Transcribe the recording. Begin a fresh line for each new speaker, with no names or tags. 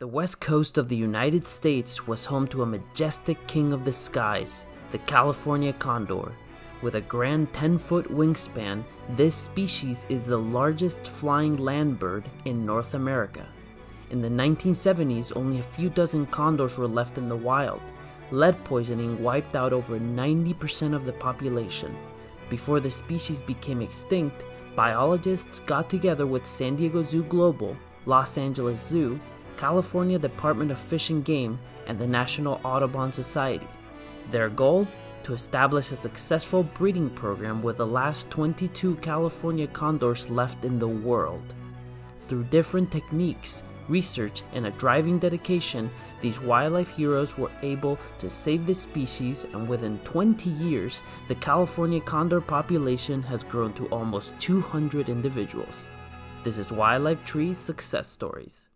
The west coast of the United States was home to a majestic king of the skies, the California Condor. With a grand 10-foot wingspan, this species is the largest flying land bird in North America. In the 1970s, only a few dozen condors were left in the wild. Lead poisoning wiped out over 90% of the population. Before the species became extinct, biologists got together with San Diego Zoo Global, Los Angeles Zoo, California Department of Fish and Game, and the National Audubon Society. Their goal? To establish a successful breeding program with the last 22 California condors left in the world. Through different techniques, research, and a driving dedication, these wildlife heroes were able to save the species, and within 20 years, the California condor population has grown to almost 200 individuals. This is Wildlife Tree's Success Stories.